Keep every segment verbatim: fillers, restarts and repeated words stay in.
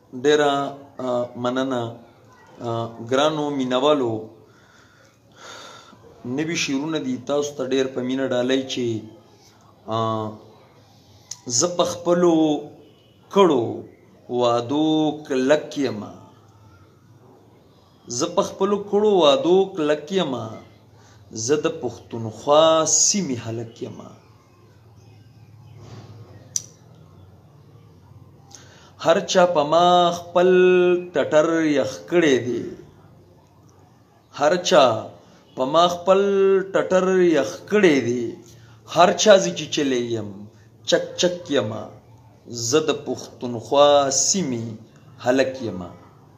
ډیره مننه ګرانو مینوالو. نوي شعرونه دي تاسو ته ډیر په مینه ډالۍ چې زه په خپلو کړو وعدو کلک یمه زه په خپلو کړو وعدو کلک یمه زه د پښتونخوا سیمې هلک یمه. هر چا په ما خپل ټټر یخ کړی دی هر چا په ما خپل ټټر یخ کړی دی هر چا زه چې چلی یم چک چک یمه زه د پښتونخوا سیمې هلک یمه.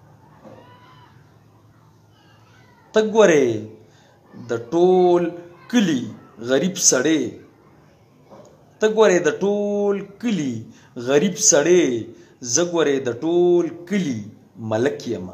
ته ګورې د ټول کلي غریب سړی ته ګورې د ټول کلي غریب سړی زه ګورې د ټول کلي ملک یمه.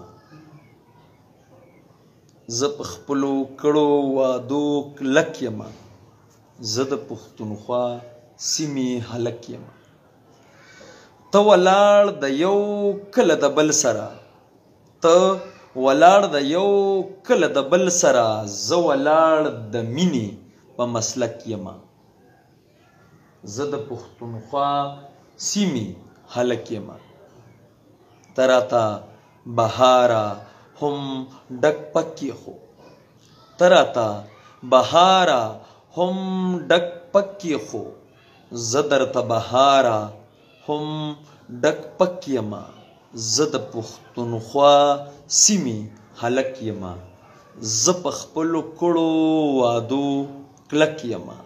زه په خپلو کړو وعدو کلک یمه زه د پښتونخوا سیمې هلک یمه. ته ولاړ د یو کله د بل سره ته ولاړ د یو کله د بل سره زه ولاړ د مینې په مسلک یمه. زه د پښتونخوا سیمې هلک یمه. ته راته بهاره هم ډک پکې خو ته راته بهاره هم ډک پکې خو زه درته بهاره هم ډک پک یمه. زه د پښتونخوا سیمې هلک یمه. زه په خپلو کړو وعدو کلک یمه.